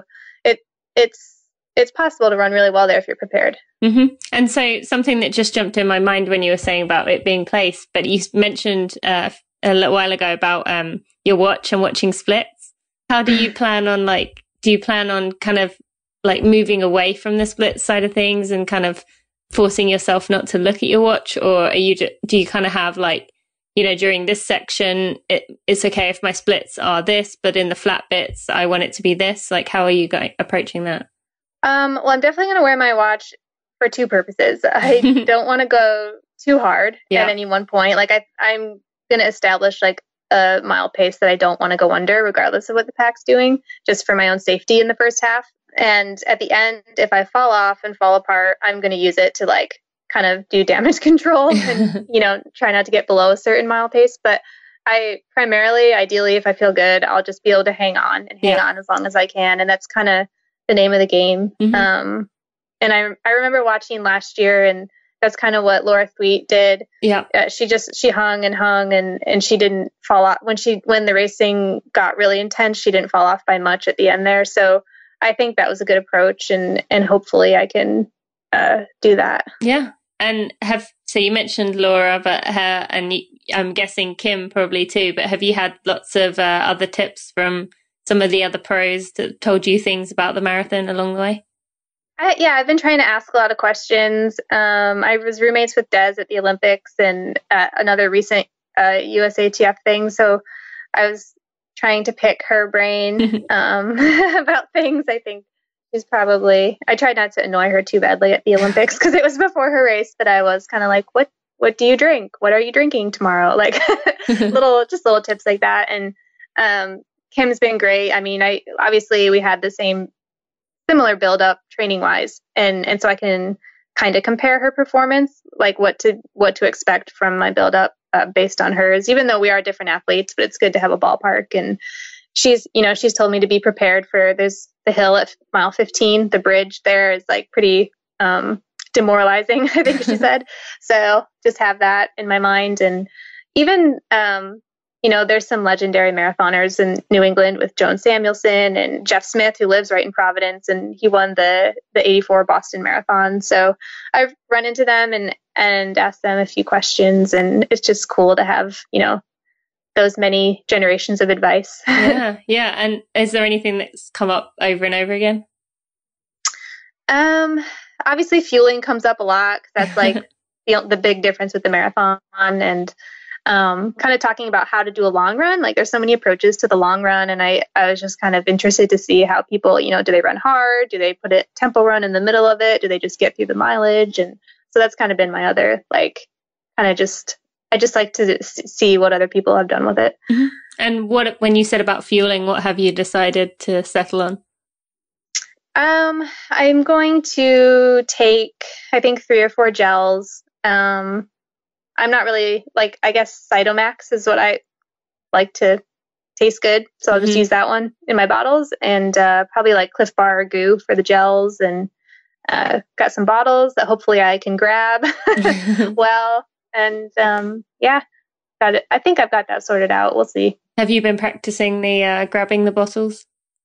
Speaker 1: it's possible to run really well there if you're prepared.
Speaker 3: Mm-hmm. And so something that just jumped in my mind when you were saying about it being placed, but you mentioned a little while ago about your watch and watching splits. How do you plan on kind of like moving away from the split side of things and kind of forcing yourself not to look at your watch? Or do you kind of have like, during this section, it's okay if my splits are this, but in the flat bits, I want it to be this? Like, how are you approaching that?
Speaker 1: Well, I'm definitely going to wear my watch for two purposes. I don't want to go too hard at any one point. Like I'm going to establish like a mile pace that I don't want to go under, regardless of what the pack's doing, just for my own safety in the first half. And at the end, if I fall off and fall apart, I'm going to use it to like kind of do damage control and, try not to get below a certain mile pace. But I primarily, ideally, if I feel good, I'll just be able to hang on as long as I can. And that's kind of the name of the game. Mm-hmm. And I remember watching last year, and that's kind of what Laura Thweatt did. Yeah. She hung and she didn't fall off when the racing got really intense. She didn't fall off by much at the end there. So I think that was a good approach, and hopefully I can do that.
Speaker 3: Yeah. And so you mentioned Laura, but I'm guessing Kim probably too, but have you had lots of other tips from some of the other pros that told you things about the marathon along the way?
Speaker 1: I've been trying to ask a lot of questions. I was roommates with Des at the Olympics and another recent USATF thing. So I was trying to pick her brain about things. I think I tried not to annoy her too badly at the Olympics because it was before her race, but I was kind of like, what do you drink? What are you drinking tomorrow? Like little tips like that. And Kim's been great. I mean, obviously we had the similar build up training wise. And so I can kind of compare her performance, like what to expect from my build up based on hers, even though we are different athletes, but it's good to have a ballpark. And she's told me to be prepared for there's the hill at mile 15. The bridge there is like pretty demoralizing, I think she said. So just have that in my mind. And even, there's some legendary marathoners in New England with Joan Samuelson and Jeff Smith, who lives right in Providence, and he won the 84 Boston Marathon. So I've run into them and asked them a few questions, and it's just cool to have, those many generations of advice.
Speaker 3: Yeah. And is there anything that's come up over and over again?
Speaker 1: Obviously fueling comes up a lot, 'cause that's like the big difference with the marathon. And kind of talking about how to do a long run. Like there's so many approaches to the long run. And I was just kind of interested to see how people, do they run hard? Do they put a tempo run in the middle of it? Do they just get through the mileage? And so that's kind of been my other, I just like to see what other people have done with it.
Speaker 3: Mm-hmm. And when you said about fueling, what have you decided to settle on?
Speaker 1: I'm going to take, I think, 3 or 4 gels. I'm not really I guess Cytomax is what I like to taste good. So I'll just use that one in my bottles, and probably Cliff Bar or Goo for the gels, and got some bottles that hopefully I can grab well. And got it. I think I've got that sorted out. We'll see.
Speaker 3: Have you been practicing the grabbing the bottles?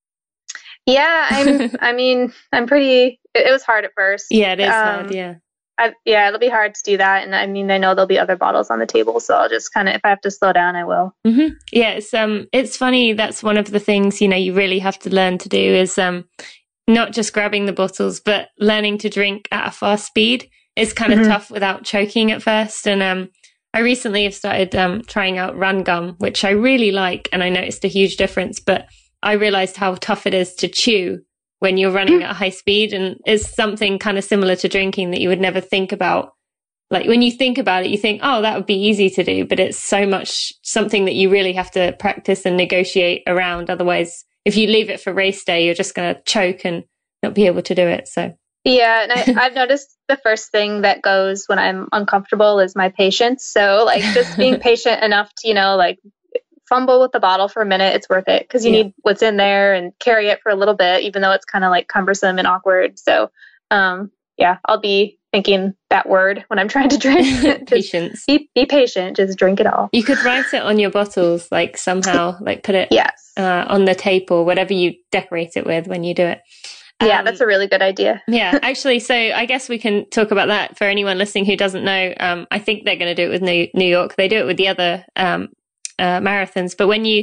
Speaker 1: Yeah, I'm pretty, it was hard at first.
Speaker 3: Yeah, it is hard, yeah.
Speaker 1: It'll be hard to do that. And I know there'll be other bottles on the table, so I'll just if I have to slow down, I will.
Speaker 3: Mm-hmm. Yeah, it's funny. That's one of the things, you really have to learn to do is not just grabbing the bottles, but learning to drink at a fast speed. It's kind of tough without choking at first. And I recently have started trying out Run Gum, which I really like, and I noticed a huge difference, but I realized how tough it is to chew when you're running at high speed. And it's something kind of similar to drinking that you would never think about. When you think about it, you think, oh, that would be easy to do, but it's so much something that you really have to practice and negotiate around. Otherwise, if you leave it for race day, you're just going to choke and not be able to do it. So
Speaker 1: yeah, and I've noticed the first thing that goes when I'm uncomfortable is my patience. So just being patient enough to fumble with the bottle for a minute, it's worth it, because you need what's in there, and carry it for a little bit, even though it's kind of cumbersome and awkward. So I'll be thinking that word when I'm trying to drink.
Speaker 3: Patience.
Speaker 1: Be patient. Just drink it all.
Speaker 3: You could write it on your bottles, somehow, put it on the tape or whatever you decorate it with when you do it.
Speaker 1: Yeah, that's a really good idea.
Speaker 3: Yeah, actually, so I guess we can talk about that for anyone listening who doesn't know. I think they're going to do it with New York. They do it with the other marathons. But when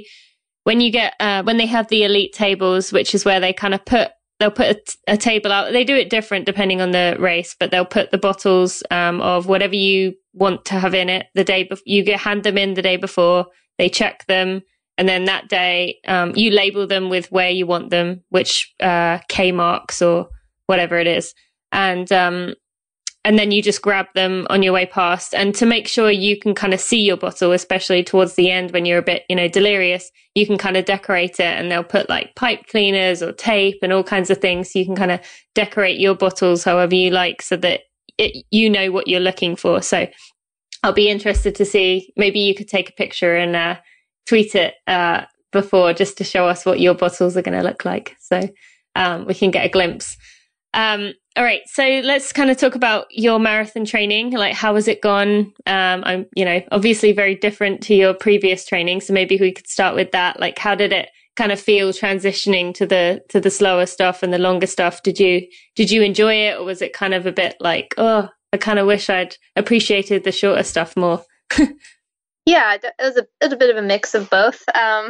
Speaker 3: they have the elite tables, which is where they kind of they'll put a table out. They do it different depending on the race, but they'll put the bottles of whatever you want to have in it the day before. You hand them in the day before. They check them. And then that day, you label them with where you want them, which K marks or whatever it is. And then you just grab them on your way past. And to make sure you can kind of see your bottle, especially towards the end when you're a bit, delirious, you can kind of decorate it, and they'll put pipe cleaners or tape and all kinds of things. So you can kind of decorate your bottles however you like, so that you know what you're looking for. So I'll be interested to see, maybe you could take a picture and tweet it before, just to show us what your bottles are going to look like, so we can get a glimpse. All right, so let's kind of talk about your marathon training. How has it gone? I'm obviously very different to your previous training, so maybe we could start with that. How did it kind of feel transitioning to the slower stuff and the longer stuff? Did you enjoy it, or was it kind of a bit oh, I kind of wish I'd appreciated the shorter stuff more?
Speaker 1: Yeah, it was a bit of a mix of both.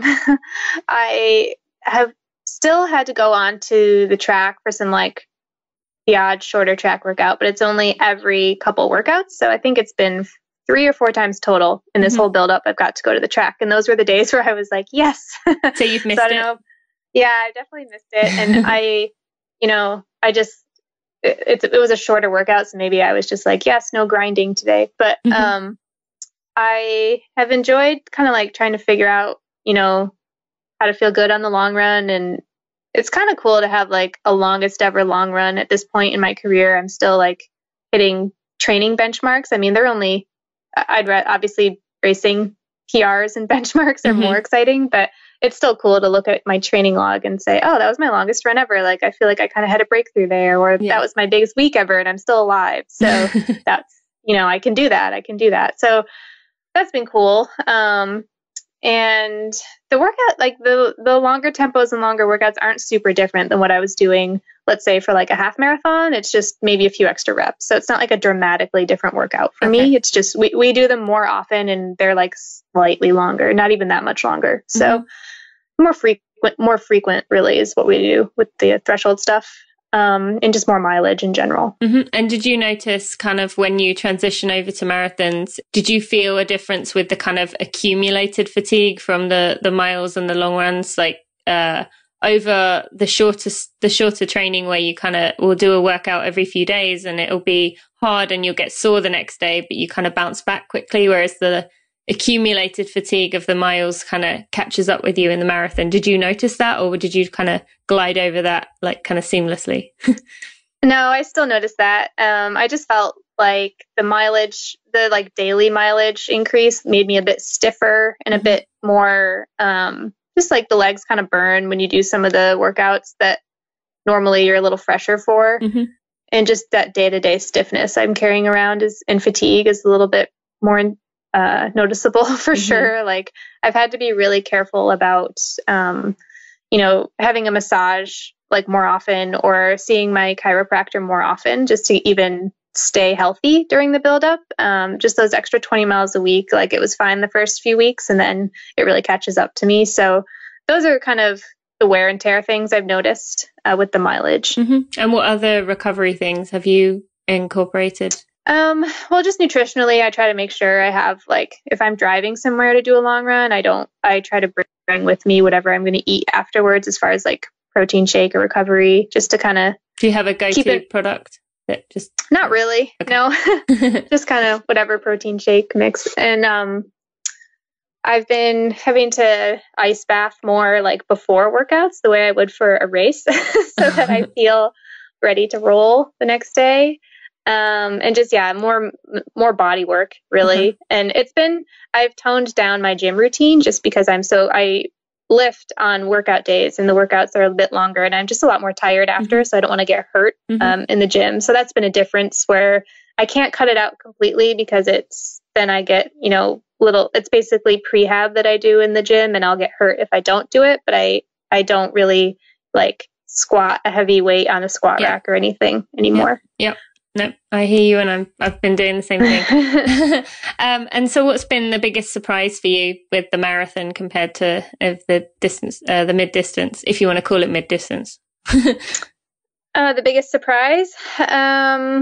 Speaker 1: I have still had to go on to the track for some the odd shorter track workout, but it's only every couple workouts. So I think it's been 3 or 4 times total in this whole build up. I've got to go to the track, and those were the days where I was like, yes.
Speaker 3: So you've missed it.
Speaker 1: Yeah, I definitely missed it. And it was a shorter workout. So maybe I was just yes, no grinding today. But, I have enjoyed kind of trying to figure out, how to feel good on the long run. And it's kind of cool to have a longest ever long run at this point in my career. I'm still hitting training benchmarks. They're only, obviously racing PRs and benchmarks are more exciting, but it's still cool to look at my training log and say, oh, that was my longest run ever. I feel like I kind of had a breakthrough there, or that was my biggest week ever and I'm still alive. So that's, I can do that. So that's been cool. And the workout, the longer tempos and longer workouts aren't super different than what I was doing, let's say for a half marathon. It's just maybe a few extra reps. So it's not a dramatically different workout for me. It's just, we do them more often, and they're slightly longer, not even that much longer. So more frequent really is what we do with the threshold stuff. and just more mileage in general.
Speaker 3: And did you notice kind of when you transition over to marathons, did you feel a difference with the kind of accumulated fatigue from the miles and the long runs, like over the shorter training where you kind of will do a workout every few days and it'll be hard and you'll get sore the next day, but you kind of bounce back quickly, whereas the accumulated fatigue of the miles kind of catches up with you in the marathon? Did you notice that, or did you kind of glide over that like kind of seamlessly?
Speaker 1: No, I still noticed that. I just felt like the mileage, the like daily mileage increase made me a bit stiffer and a bit more, just like the legs kind of burn when you do some of the workouts that normally you're a little fresher for. And just that day-to-day stiffness I'm carrying around and fatigue is a little bit more noticeable for sure. Like I've had to be really careful about, having a massage like more often or seeing my chiropractor more often just to even stay healthy during the buildup. Just those extra 20 miles a week, like it was fine the first few weeks and then it really catches up to me. So those are kind of the wear and tear things I've noticed with the mileage.
Speaker 3: And what other recovery things have you incorporated?
Speaker 1: Well, just nutritionally, I try to make sure I have, like, if I'm driving somewhere to do a long run, I try to bring with me whatever I'm going to eat afterwards as far as like protein shake or recovery, just to kind of.
Speaker 3: Do you have a go-to product that just?
Speaker 1: Not really. Okay. No, just kind of whatever protein shake mix. And, I've been having to ice bath more like before workouts the way I would for a race so that I feel ready to roll the next day. And just, more body work really. And I've toned down my gym routine just because I lift on workout days and the workouts are a bit longer and I'm just a lot more tired after. So I don't want to get hurt, in the gym. So that's been a difference where I can't cut it out completely because then I get, it's basically prehab that I do in the gym and I'll get hurt if I don't do it, but I don't really like squat a heavy weight on a squat rack or anything anymore.
Speaker 3: Yep. No, I hear you, and I've been doing the same thing. And so, what's been the biggest surprise for you with the marathon compared to the distance, the mid distance, if you want to call it mid distance?
Speaker 1: The biggest surprise, I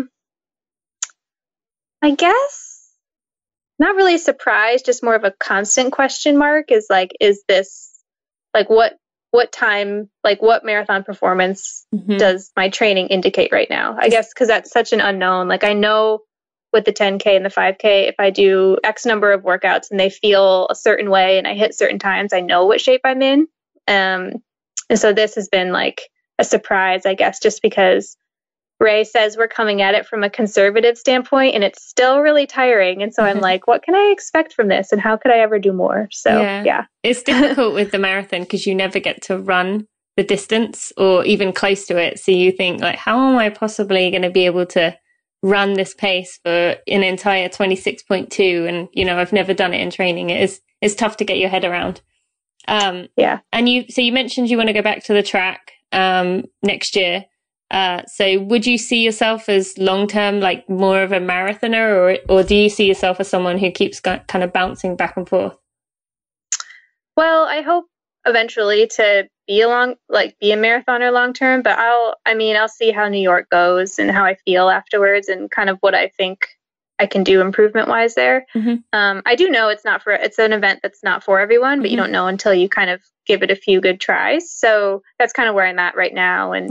Speaker 1: guess, not really a surprise, just more of a constant question mark. Is this like what time, like what marathon performance does my training indicate right now? I guess because that's such an unknown. Like I know with the 10K and the 5K, if I do X number of workouts and they feel a certain way and I hit certain times, I know what shape I'm in. And so this has been like a surprise, I guess, just because Ray says we're coming at it from a conservative standpoint and it's still really tiring. And so I'm like, what can I expect from this? And how could I ever do more? So, yeah.
Speaker 3: It's difficult with the marathon because you never get to run the distance or even close to it. So you think like, how am I possibly going to be able to run this pace for an entire 26.2? And, I've never done it in training. It's tough to get your head around. And you mentioned you want to go back to the track next year. So would you see yourself as long-term, like more of a marathoner, or do you see yourself as someone who keeps kind of bouncing back and forth?
Speaker 1: Well, I hope eventually to be a marathoner long-term, but I'll see how New York goes and how I feel afterwards and kind of what I think I can do improvement-wise there. I do know it's an event that's not for everyone, but you don't know until you kind of give it a few good tries. So that's kind of where I'm at right now. And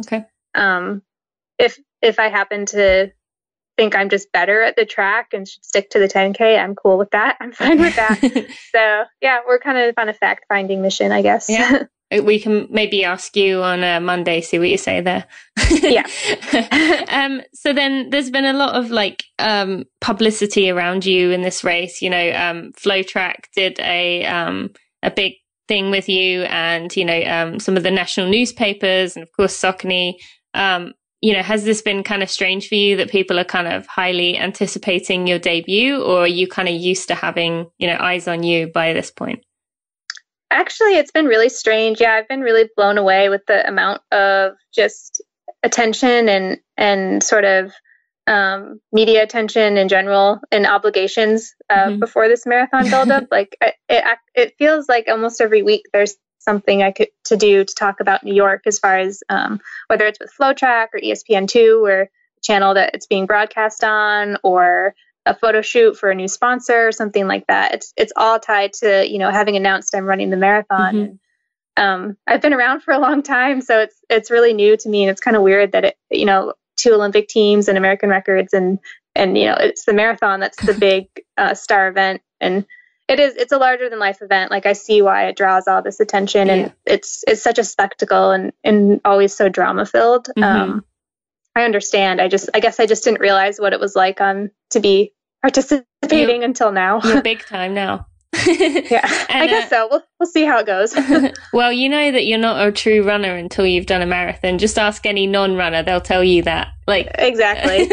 Speaker 1: if I happen to think I'm just better at the track and should stick to the 10K, I'm cool with that. I'm fine with that. So yeah, we're kind of on a fact-finding mission, I guess.
Speaker 3: Yeah. We can maybe ask you on a Monday, see what you say there.
Speaker 1: Yeah.
Speaker 3: So then there's been a lot of publicity around you in this race. Flow Track did a big thing with you, and some of the national newspapers, and of course Saucony. Has this been kind of strange for you that people are kind of highly anticipating your debut, or are you kind of used to having eyes on you by this point?
Speaker 1: Actually, it's been really strange. Yeah, I've been really blown away with the amount of just attention and sort of media attention in general and obligations before this marathon buildup. Like it feels like almost every week there's something I could to do to talk about New York, as far as whether it's with FlowTrack or ESPN2, or the channel that it's being broadcast on, or a photo shoot for a new sponsor or something like that. It's all tied to, having announced I'm running the marathon. And I've been around for a long time, so it's really new to me, and it's kind of weird that two Olympic teams and American records, and it's the marathon that's the big star event, and it's a larger than life event. Like, I see why it draws all this attention, and it's such a spectacle, and always so drama filled. I understand. I guess I just didn't realize what it was like to be participating until now.
Speaker 3: You're big time now.
Speaker 1: Yeah, I guess so. We'll see how it goes.
Speaker 3: Well, you know that you're not a true runner until you've done a marathon. Just ask any non-runner; they'll tell you that. Like,
Speaker 1: exactly.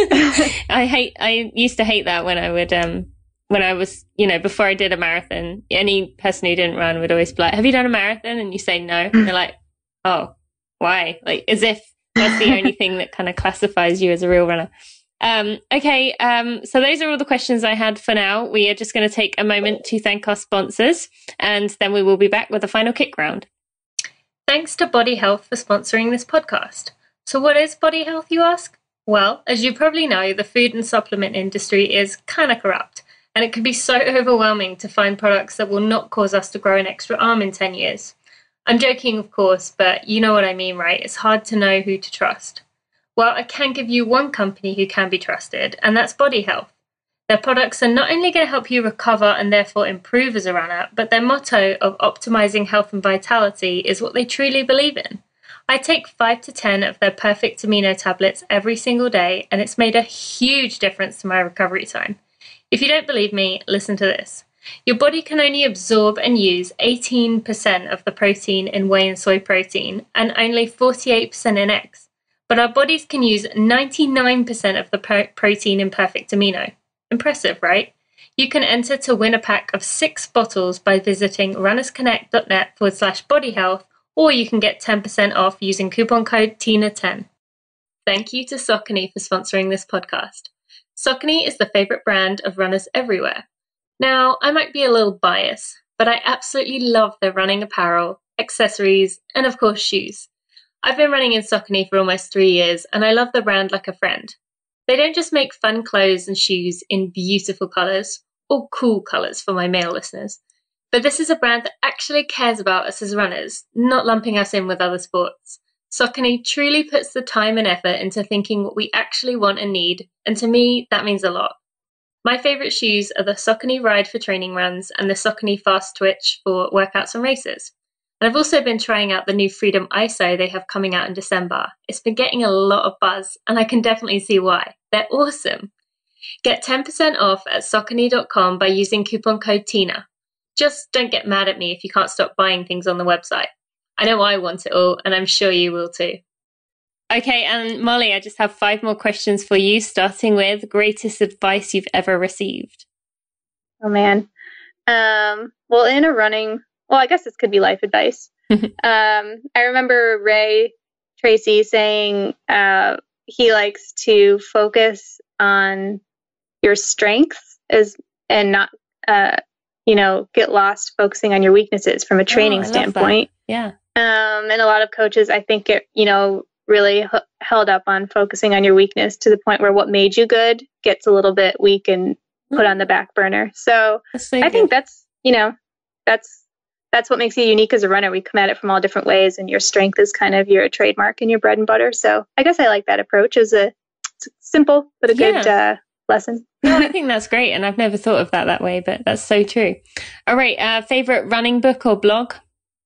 Speaker 3: I used to hate that when I was, before I did a marathon. Any person who didn't run would always be like, "Have you done a marathon?" And you say no, and they're like, "Oh, why?" Like, as if that's the only thing that kind of classifies you as a real runner. Okay, so those are all the questions I had for now. We are just going to take a moment to thank our sponsors, and then we will be back with the final kick round. Thanks to Body Health for sponsoring this podcast. So what is Body Health, you ask? Well, as you probably know, the food and supplement industry is kind of corrupt, and it can be so overwhelming to find products that will not cause us to grow an extra arm in 10 years. I'm joking, of course, but you know what I mean, right? It's hard to know who to trust. Well, I can give you one company who can be trusted, and that's Body Health. Their products are not only going to help you recover and therefore improve as a runner, but their motto of optimizing health and vitality is what they truly believe in. I take 5 to 10 of their perfect amino tablets every single day, and it's made a huge difference to my recovery time. If you don't believe me, listen to this. Your body can only absorb and use 18% of the protein in whey and soy protein, and only 48% in eggs. But our bodies can use 99% of the protein in perfect amino. Impressive, right? You can enter to win a pack of 6 bottles by visiting runnersconnect.net/bodyhealth, or you can get 10% off using coupon code TINA10. Thank you to Saucony for sponsoring this podcast. Saucony is the favorite brand of runners everywhere. Now, I might be a little biased, but I absolutely love their running apparel, accessories, and of course shoes. I've been running in Saucony for almost 3 years, and I love the brand like a friend. They don't just make fun clothes and shoes in beautiful colours, or cool colours for my male listeners, but this is a brand that actually cares about us as runners, not lumping us in with other sports. Saucony truly puts the time and effort into thinking what we actually want and need, and to me, that means a lot. My favourite shoes are the Saucony Ride for training runs and the Saucony Fast Twitch for workouts and races. And I've also been trying out the new Freedom ISO they have coming out in December. It's been getting a lot of buzz, and I can definitely see why. They're awesome. Get 10% off at Saucony.com by using coupon code TINA. Just don't get mad at me if you can't stop buying things on the website. I know I want it all, and I'm sure you will too. Okay, and Molly, I just have 5 more questions for you, starting with greatest advice you've ever received.
Speaker 1: Oh, man. Well, in a running... Well, I guess this could be life advice. I remember Ray Tracy saying he likes to focus on your strengths and not, get lost focusing on your weaknesses from a training standpoint.
Speaker 3: Yeah.
Speaker 1: And a lot of coaches, I think, really held up on focusing on your weakness to the point where what made you good gets a little bit weak and put on the back burner. So I think that's what makes you unique as a runner. We come at it from all different ways, and your strength is kind of your trademark and your bread and butter. So I guess I like that approach as it's simple, but a good lesson.
Speaker 3: No, I think that's great. And I've never thought of that way, but that's so true. All right. Favorite running book or blog?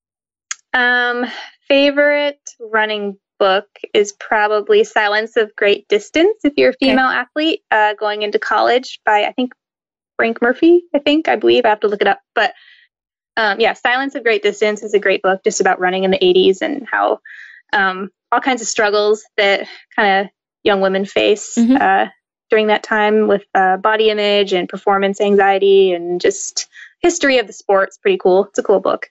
Speaker 1: Favorite running book is probably Silence of Great Distance. If you're a female athlete going into college, by, I think, Frank Murphy, I believe. I have to look it up. But Silence of Great Distance is a great book just about running in the 80s and how all kinds of struggles that kind of young women face during that time with body image and performance anxiety and just history of the sport. It's pretty cool. It's a cool book.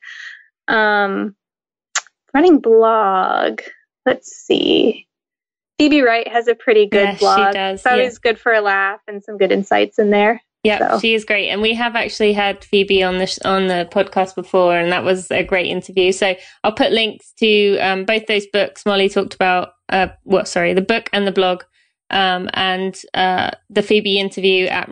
Speaker 1: Running blog. Let's see. Phoebe Wright has a pretty good blog.
Speaker 3: She does.
Speaker 1: It's always good for a laugh and some good insights in there.
Speaker 3: Yeah,
Speaker 1: So.
Speaker 3: she is great. And we have actually had Phoebe on the podcast before, and that was a great interview. So I'll put links to both those books Molly talked about, the book and the blog, and the Phoebe interview at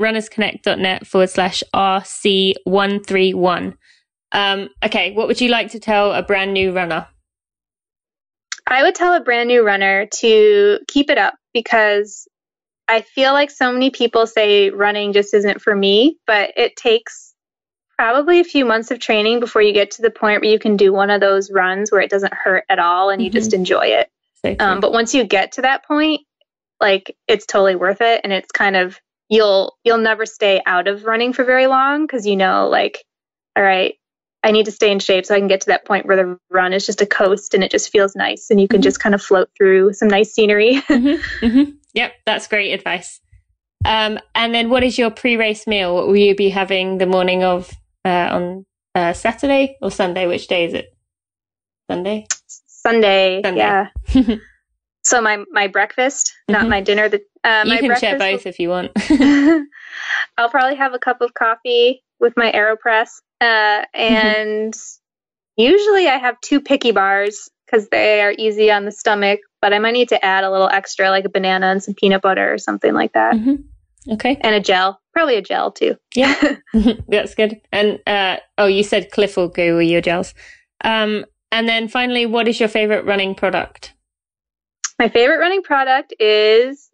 Speaker 3: runnersconnect.net/RC131. Okay, what would you like to tell a brand new runner?
Speaker 1: I would tell a brand new runner to keep it up, because I feel like so many people say running just isn't for me, but it takes probably a few months of training before you get to the point where you can do one of those runs where it doesn't hurt at all and you just enjoy it.
Speaker 3: So
Speaker 1: but once you get to that point, like, it's totally worth it. And it's kind of, you'll never stay out of running for very long, because like, all right, I need to stay in shape so I can get to that point where the run is just a coast and it just feels nice and you can just kind of float through some nice scenery.
Speaker 3: Yep, that's great advice. And then what is your pre-race meal? What will you be having the morning of on Saturday or Sunday? Which day is it? Sunday?
Speaker 1: Sunday. Yeah. So my breakfast, not my dinner.
Speaker 3: You can share both if you want.
Speaker 1: I'll probably have a cup of coffee with my AeroPress. And usually I have 2 picky bars because they are easy on the stomach, but I might need to add a little extra, like a banana and some peanut butter or something like that.
Speaker 3: Okay.
Speaker 1: And a gel, probably a gel too.
Speaker 3: Yeah, that's good. And you said Cliff will go with your gels. And then finally, what is your favorite running product?
Speaker 1: My favorite running product is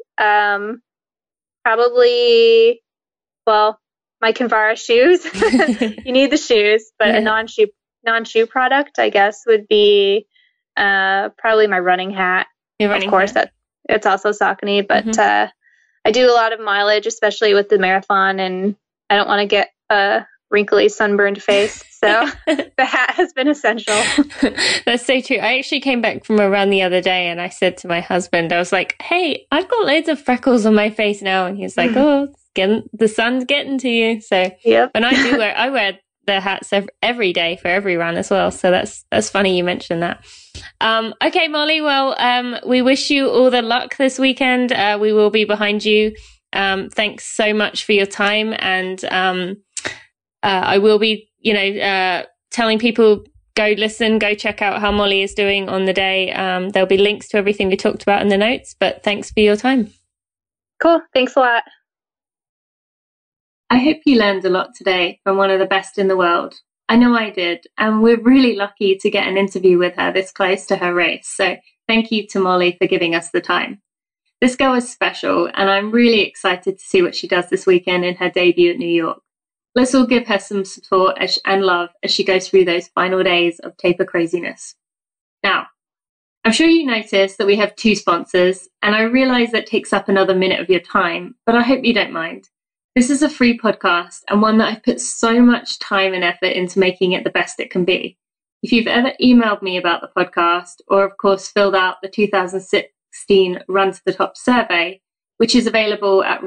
Speaker 1: probably, my Kinvara shoes. You need the shoes, but a non-shoe product, I guess, would be probably my running hat. Of course, that it's also Saucony, but I do a lot of mileage, especially with the marathon, and I don't want to get a wrinkly, sunburned face. So the hat has been essential.
Speaker 3: That's so true. I actually came back from a run the other day and I said to my husband, I was like, hey, I've got loads of freckles on my face now. And he's like, oh, the sun's getting to you. So, and I wear the hats every day for every run as well. So that's funny you mentioned that. Okay, Molly, well, we wish you all the luck this weekend. We will be behind you. Thanks so much for your time. And I will be, telling people, go check out how Molly is doing on the day. There'll be links to everything we talked about in the notes, but thanks for your time.
Speaker 1: Cool. Thanks a lot.
Speaker 3: I hope you learned a lot today from one of the best in the world. I know I did, and we're really lucky to get an interview with her this close to her race. So thank you to Molly for giving us the time. This girl is special, and I'm really excited to see what she does this weekend in her debut at New York. Let's all give her some support and love as she goes through those final days of taper craziness. Now, I'm sure you noticed that we have 2 sponsors, and I realize that takes up another minute of your time, but I hope you don't mind. This is a free podcast and one that I've put so much time and effort into making it the best it can be. If you've ever emailed me about the podcast, or of course filled out the 2016 Run to the Top survey, which is available at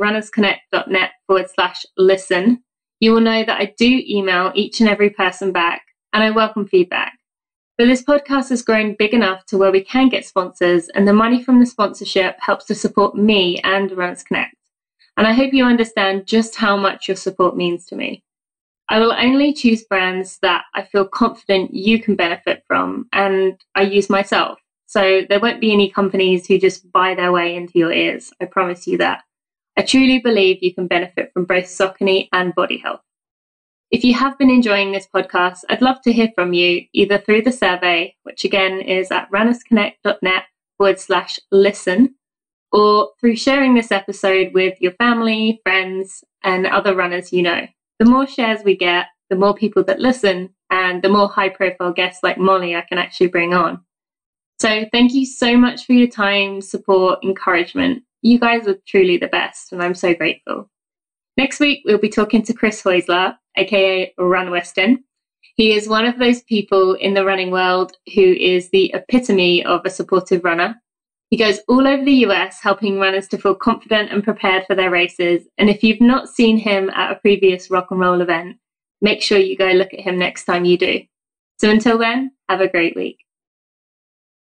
Speaker 3: runnersconnect.net/listen, you will know that I do email each and every person back, and I welcome feedback. But this podcast has grown big enough to where we can get sponsors, and the money from the sponsorship helps to support me and Runners Connect. And I hope you understand just how much your support means to me. I will only choose brands that I feel confident you can benefit from, and I use myself. So there won't be any companies who just buy their way into your ears. I promise you that. I truly believe you can benefit from both Saucony and Body Health. If you have been enjoying this podcast, I'd love to hear from you, either through the survey, which again is at runnersconnect.net/listen, or through sharing this episode with your family, friends, and other runners you know. The more shares we get, the more people that listen, and the more high-profile guests like Molly I can actually bring on. So thank you so much for your time, support, encouragement. You guys are truly the best, and I'm so grateful. Next week, we'll be talking to Chris Heusler, aka Run Weston. He is one of those people in the running world who is the epitome of a supportive runner. He goes all over the US helping runners to feel confident and prepared for their races. And if you've not seen him at a previous rock and roll event, make sure you go look at him next time you do. So until then, have a great week.